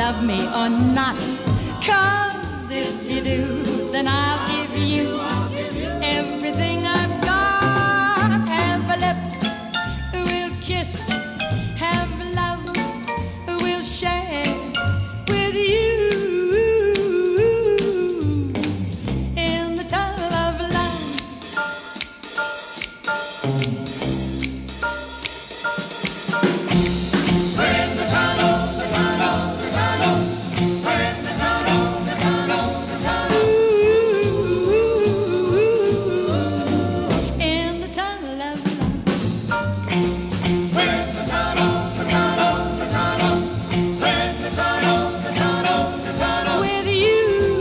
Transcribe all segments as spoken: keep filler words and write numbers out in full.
love me or not. 'Cause if you do, then I'll give you everything I've got. Have lips we'll kiss, have love we'll share with you. In the tunnel of love, we're in the tunnel, the tunnel, the tunnel. We're in the tunnel, the tunnel, the tunnel. Ooh, in the tunnel of love. We're in the tunnel, the tunnel, the tunnel. We're in the tunnel, the tunnel, the tunnel. With you,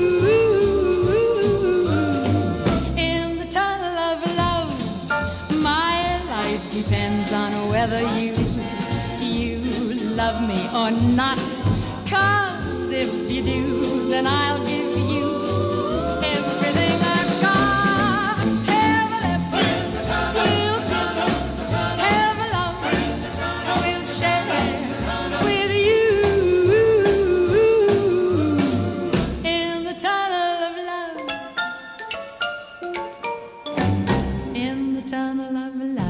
in the tunnel of love. My life depends on whether you, you love me or not. 'Cause if you do, then I'll give you everything I've got. Have a lip, we'll kiss, have a love, we'll share with you. In the tunnel of love, in the tunnel of love.